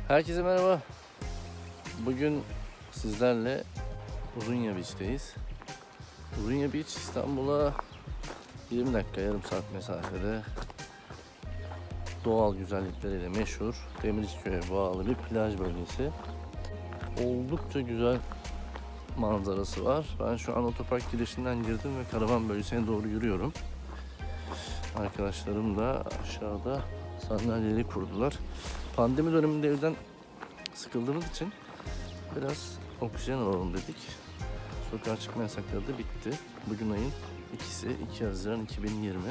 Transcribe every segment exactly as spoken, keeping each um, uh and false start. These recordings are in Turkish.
Herkese merhaba. Bugün sizlerle Uzunya Beach'teyiz. Uzunya Beach İstanbul'a yirmi dakika, yarım saat mesafede. Doğal güzellikleriyle meşhur, Demirciköye bağlı bir plaj bölgesi. Oldukça güzel manzarası var. Ben şu an otopark girişinden girdim ve karavan bölgesine doğru yürüyorum. Arkadaşlarım da aşağıda sandalyeleri kurdular. Pandemi döneminde evden sıkıldığımız için biraz oksijen alalım dedik. Sokağa çıkma yasakları da bitti. Bugün ayın ikisi, iki Haziran iki bin yirmi.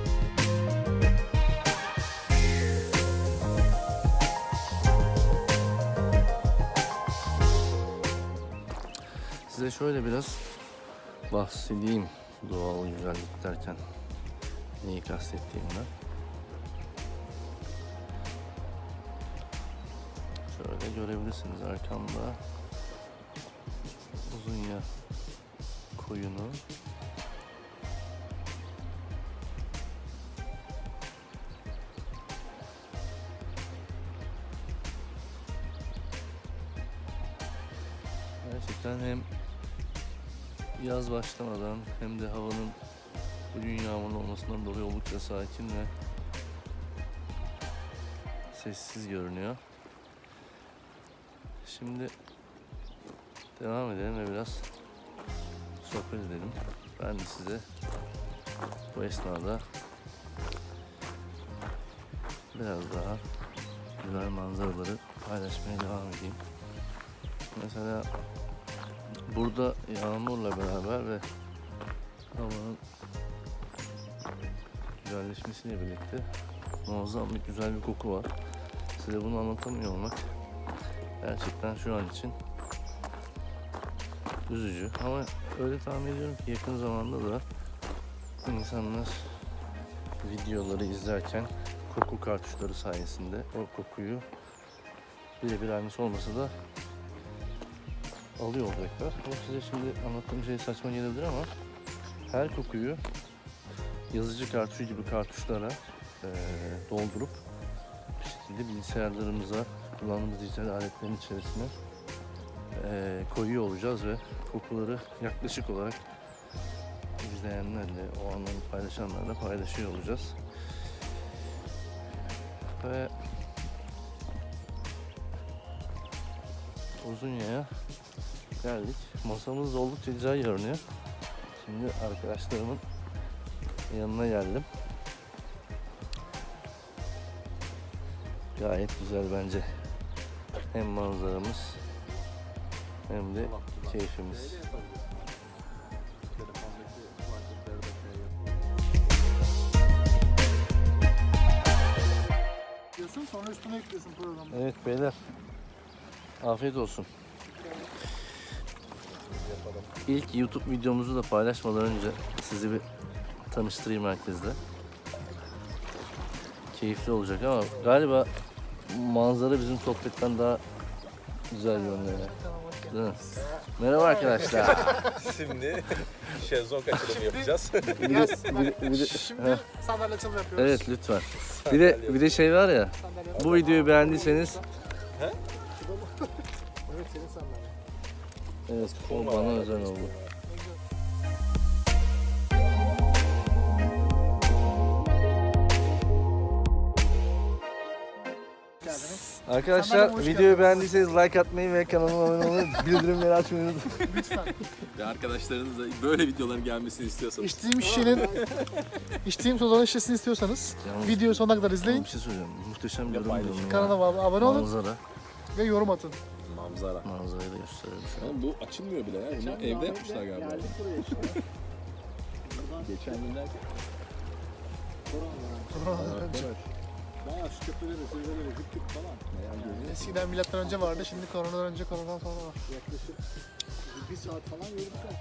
Size şöyle biraz bahsedeyim doğal güzellik derken neyi kastettiğimden. Şöyle görebilirsiniz arkamda Uzunya koyunu. Gerçekten hem yaz başlamadan hem de havanın bugün yağmurlu olmasından dolayı oldukça sakin ve sessiz görünüyor. Şimdi devam edelim ve biraz sohbet edelim. Ben de size bu esnada biraz daha güzel manzaraları paylaşmaya devam edeyim. Mesela burada yağmurla beraber ve havanın güzelleşmesiyle birlikte muazzam bir güzel bir koku var. Size bunu anlatamıyor olmak gerçekten şu an için üzücü, ama öyle tahmin ediyorum ki yakın zamanda da insanlar videoları izlerken koku kartuşları sayesinde o kokuyu birebir aynısı olmasa da alıyor olacaklar. Ama size şimdi anlattığım şey saçma gelebilir ama her kokuyu yazıcı kartuşu gibi kartuşlara e, doldurup bir şekilde bilgisayarlarımıza, kullandığımız dijital aletlerin içerisine e, koyuyor olacağız ve kokuları yaklaşık olarak izleyenlerle, o anlamı paylaşanlarla paylaşıyor olacağız. Ve Uzunya'ya geldik. Masamız da oldukça güzel görünüyor. Şimdi arkadaşlarımın yanına geldim. Gayet güzel bence. Hem manzaramız hem de keyfimiz. Sonra üstüne ekliyorsun programı. Evet beyler. Afiyet olsun. İlk YouTube videomuzu da paylaşmadan önce sizi bir tanıştırayım herkesle. Keyifli olacak ama galiba manzara bizim sohbetten daha güzel görünüyor. Değil mi? Merhaba arkadaşlar. Şimdi şezlong açılımı yapacağız. Bir de, bir de, bir de, Şimdi sandalye açılımı yapıyoruz. evet lütfen. Bir de bir de şey var ya. Bu videoyu beğendiyseniz. He? Evet, senin sandalye. Evet, o bana özel oldu. Arkadaşlar videoyu beğendiyseniz like atmayı ve kanalıma abone olmayı, bildirimleri açmayı unutmayın. Lütfen. Ve arkadaşlarınızla böyle videoların gelmesini istiyorsanız. İçtiğim şişenin, içtiğim sodanın şişesini istiyorsanız Yalnız- videoyu sonuna kadar izleyin. Bir şey söyleyeceğim. Muhteşem bir yorum paylaşın. diyorum ya. Kanala abone olun Manzara. ve yorum atın. Manzara. Manzarayı da gösterelim şu an. Oğlum bu açılmıyor bile ya. Bunu evde yapmışlar galiba. Geçen günler. Bayağı şu köprüleri, sözleri, hüp hüp falan. Eskiden milattan önce vardı, şimdi koronadan önce, koronadan sonra var. Yaklaşık bir saat falan yürüdük.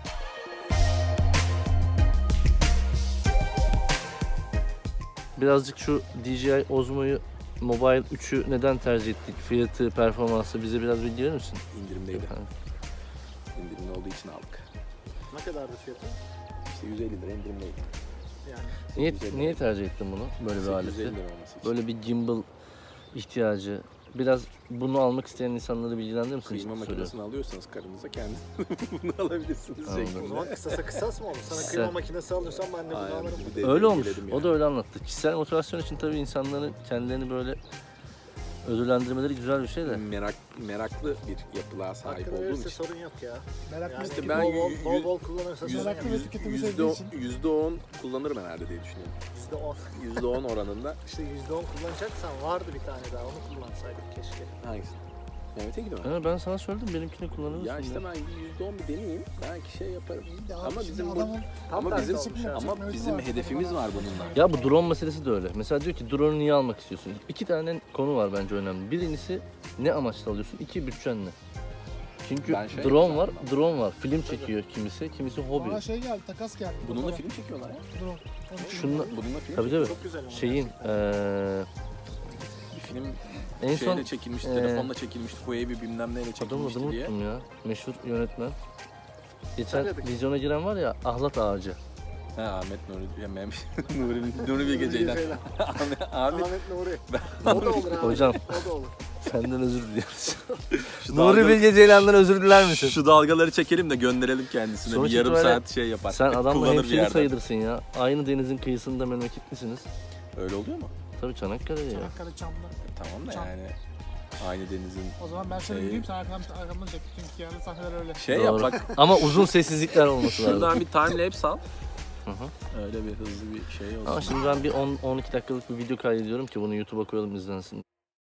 Birazcık şu D J I Osmo'yu Mobile üçü neden tercih ettik? Fiyatı, performansı bize biraz bilgi verir misin? İndirimdeydi. İndirimli olduğu için aldık. Ne kadardı fiyatı? İşte yüz elli lira indirimdeydi. Yani. Niye, niye tercih ettin bunu? Böyle bir sekiz yüz elli aleti. lira olması için. Böyle bir gimbal ihtiyacı biraz bunu almak isteyen insanları bilgilendirir misin? Kıyma makinesini alıyorsanız karınıza kendiniz bunu alabilirsiniz. Anladım. O zaman kısasa kısas mı olur? Sana Kısa. kıyma makinesi alırsan ben de bunu Aynen, alırım. bir de Öyle olmuş. dengeledim O yani. da öyle anlattı. Kişisel motivasyon için tabii insanların kendilerini böyle ödüllendirmeleri güzel bir şey de. Merak, meraklı bir yapılığa sahip Hakkını olduğum verirse için. sorun yok ya. Meraklı Yani İşte bol ben bol, yü- bol bol kullanırsa yüz- sorun yok. Meraklı ve tüketimi yüzde sevdiği on- için. yüzde on kullanırım herhalde diye düşünüyorum. yüzde on. yüzde on oranında. İşte yüzde on kullanacaksan vardı bir tane daha onu kullansaydık keşke. Hangisi? Mehmet'e gidiyor. Ha, ben sana söyledim benimkini kullanırsın. Ya işte ya. ben yüzde on bir deneyeyim. Belki şey yaparım. Ya Ama şimdi bizim bu, adamın ama tersi bizim olmuş ya. ama Mevzu bizim var. hedefimiz var bununla. Ya bu drone meselesi de öyle. Mesela diyor ki drone'u niye almak istiyorsun? İki tane konu var bence önemli. Birincisi ne amaçla alıyorsun? İki bütçen ne? Çünkü Ben şey drone var, yapacağım drone var. Film çekiyor kimisi, kimisi hobi. bana şey geldi, takas geldi. Bununla Fotoğraf. film çekiyorlar ya. Drone. Onun için Şunla, Bununla film tabii tabii. Çok güzel ama. Şeyin, eee bir film en şeyle son çekilmişti, e, telefonla çekilmişti, Huawei bilmem neyle adamın çekilmişti adını diye. unuttum ya. Meşhur yönetmen. Geçen Tabii. vizyona giren var ya, Ahlat Ağacı. Ha Ahmet Nuri, ya Mehmet Nuri, Nuri Bilge Ceylan. Ahmet, Ahmet, Ahmet Nuri. O da olur abi. Hocam. O da olur. Senden özür diliyoruz. şu Nuri dalga- Bilge Ceylan'dan özür diler misin? Şu dalgaları çekelim de gönderelim kendisine. Sonuç bir yarım itibariyle saat şey yapar. Sen adamla Kullanır bir hemşeri yerden. sayılırsın ya. Aynı denizin kıyısında memleketlisiniz. Öyle oluyor mu? Tabii Çanakkale'de ya. Çanakkale Çam'da. Tamam da Çam. yani aynı denizin O zaman ben şöyle Şey- yürüyeyim, sen arkamdan, arkamdan çek. Çünkü yani sahneler öyle. şey Doğru. yap bak. Ama uzun sessizlikler olması lazım. Şuradan bir timelapse al. Hı hı. Öyle bir hızlı bir şey olsun. Ama şimdi ben bir on on iki dakikalık bir video kaydediyorum ki bunu YouTube'a koyalım izlensin.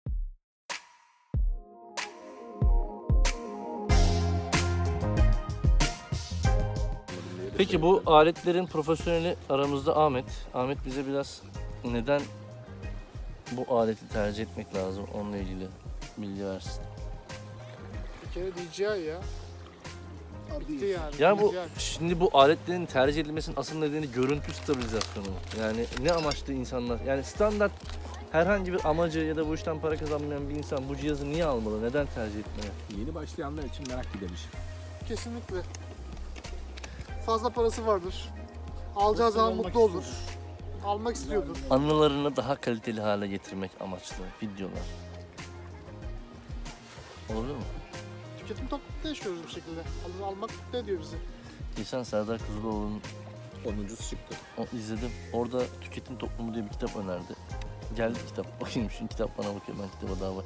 Peki bu aletlerin profesyoneli aramızda Ahmet. Ahmet bize biraz neden bu aleti tercih etmek lazım onunla ilgili bilgi versin. Bir kere D J I ya. Bitti yani. Ya bu D J I. şimdi bu aletlerin tercih edilmesinin asıl nedeni görüntü stabilizasyonu. Yani ne amaçlı insanlar? Yani standart herhangi bir amacı ya da bu işten para kazanmayan bir insan bu cihazı niye almalı? Neden tercih etmeli? Yeni başlayanlar için merak gidemiş. Kesinlikle. Fazla parası vardır. Alacağı zaman almak mutlu olur. Almak istiyordur. Anılarını daha kaliteli hale getirmek amaçlı videolar. Olabilir mi? Tüketim toplumunda yaşıyoruz bir şekilde. Al- Almak mutlu ediyor bizi. Geçen Serdar Kuzuloğlu'nun Onuncusu çıktı. o izledim. Orada Tüketim Toplumu diye bir kitap önerdi. Geldi kitap. Bakayım şimdi kitap bana bakıyor. Ben kitaba daha bak.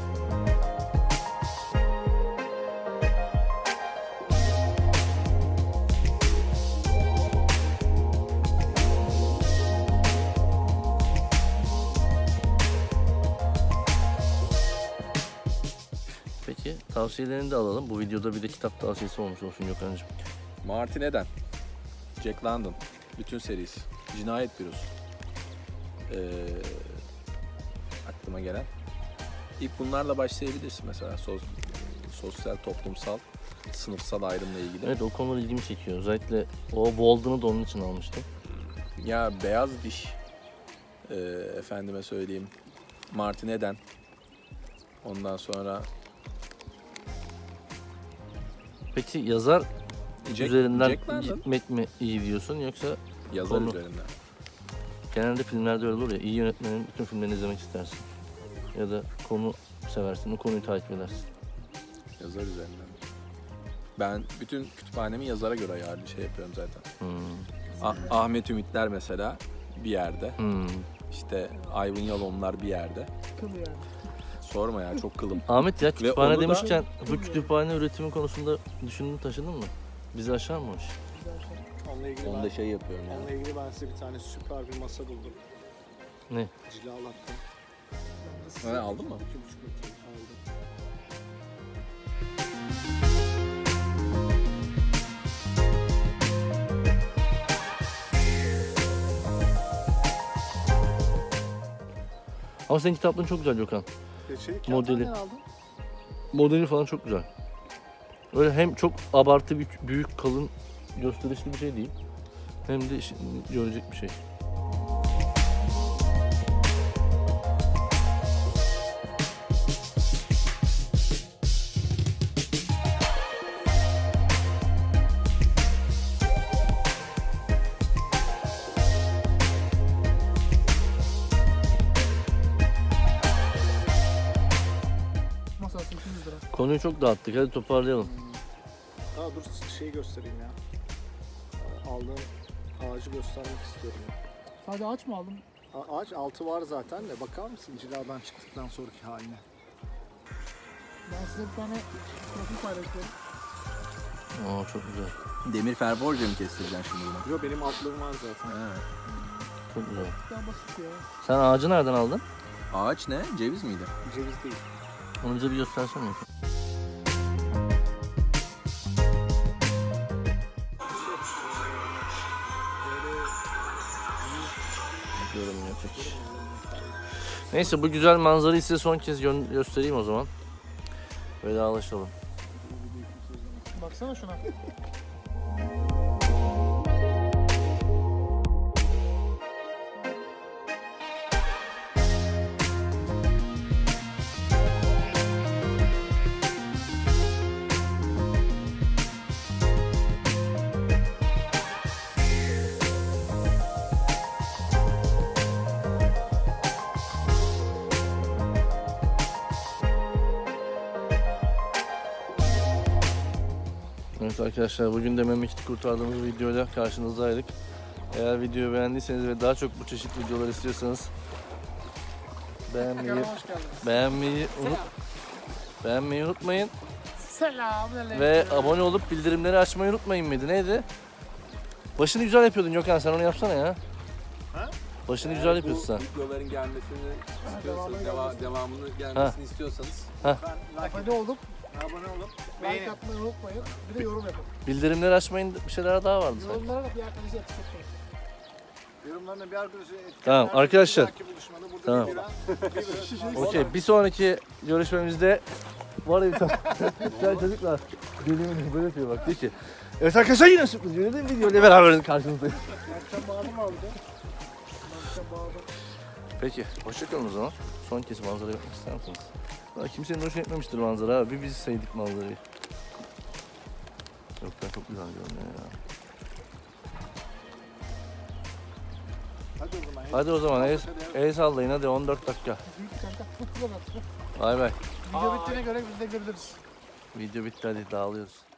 Peki tavsiyelerini de alalım. Bu videoda bir de kitap tavsiyesi olmuş olsun Gökhan'cığım. Martin Eden. Jack London. Bütün serisi. Cinayet Bürosu. Ee, aklıma gelen. İlk bunlarla başlayabilirsin mesela. Sos, sosyal, toplumsal, sınıfsal ayrımla ilgili. Evet o konular ilgimi çekiyor. Özellikle o Walden'ı da onun için almıştım. Ya Beyaz Diş. Ee, efendime söyleyeyim. Martin Eden. Ondan sonra Peki yazar Jack, üzerinden Jack London. gitmek mi iyi diyorsun yoksa Yazar konu- üzerinden. genelde filmlerde öyle olur ya iyi yönetmenin bütün filmlerini izlemek istersin. Ya da konu seversin, o konuyu takip edersin. Yazar üzerinden. Ben bütün kütüphanemi yazara göre ayarlı şey yapıyorum zaten. Hmm. Ah- Ahmet Ümitler mesela bir yerde. Hmm. İşte Ayvın Yalomlar bir yerde. Kıl yani. Sorma ya çok kılım. Ahmet ya kütüphane onu da- demişken bu kütüphane üretimi konusunda düşündün taşıdın mı? Bizi aşar mı o iş? Onunla ilgili Onu ben, da şey yapıyorum yani. onunla ilgili ben size bir tane süper bir masa buldum. Ne? Cilalattım. Ha, aldın mı? iki buçuk metre aldım. Ama senin kitaplığın çok güzel Gökhan. Geçeyi Modeli. kağıttan aldım. Modeli falan çok güzel. Öyle hem çok abartı büyük, büyük kalın gösterişli bir şey değil. Hem de işin görecek bir şey. Konuyu çok dağıttık. Hadi toparlayalım. Daha dur şey göstereyim ya. Aldığım ağacı göstermek istiyorum. Ya. Sadece ağaç mı aldın? A- ağaç altı var zaten de bakar mısın ciladan çıktıktan sonraki haline? Ben size bir tane profil paylaşıyorum. Aa çok güzel. Demir ferborca mı kestireceksin şimdi bunu? Yok benim altlığım var zaten. He. Çok güzel. Daha basit ya. Sen ağacı nereden aldın? Ağaç ne? Ceviz miydi? Ceviz değil. Onu bize bir göstersene. Yorum yapacak. Neyse bu güzel manzarayı size son kez gö- göstereyim o zaman. Vedalaşalım. Baksana şuna. Evet arkadaşlar bugün de memleketi kurtardığımız videoyla karşınızdaydık. Eğer videoyu beğendiyseniz ve daha çok bu çeşit videolar istiyorsanız beğenmeyi, Kanalıma hoş geldiniz. beğenmeyi, unut, beğenmeyi unutmayın Selamünaleyküm. ve abone olup bildirimleri açmayı unutmayın mıydı? Neydi? Başını güzel yapıyordun Gökhan, sen onu yapsana ya. Ha? Başını güzel yapıyorsun sen. Bu videoların gelmesini istiyorsanız, devamını deva, gelmesin. devamını gelmesini istiyorsanız Ben like, Abone olup abone olup like beğenin. atmayı unutmayın. Bir de yorum yapın. Bildirimleri açmayın, bir şeyler daha vardı sanki. Yorumlara da bir arkadaşı etiketleyin. Yorumlarına bir arkadaşı etiketler. Tamam, arkadaşlar. Bir dahaki buluşmada burada Tamam. bir bira, bir bira. Okey, bir sonraki görüşmemizde var ya bir tane güzel çocuklar geliyor böyle yapıyor bak diyor ki evet arkadaşlar yine sürpriz yönelim videoyla beraber karşınızdayız. Akşam bağırdım abi de. Akşam bağırdım. Peki hoşçakalın o zaman. Son kez manzaraya bakmak ister misiniz? Daha kimsenin hoşuna etmemiştir manzara abi. Bir biz sevdik manzarayı. Yok ben çok güzel görünüyor ya. Hadi o zaman. Hadi o zaman el, el sallayın hadi on dört dakika. Büyük kanka tuttular artık. Bay bay. Video bittiğine göre biz de görülürüz. Video bitti hadi dağılıyoruz.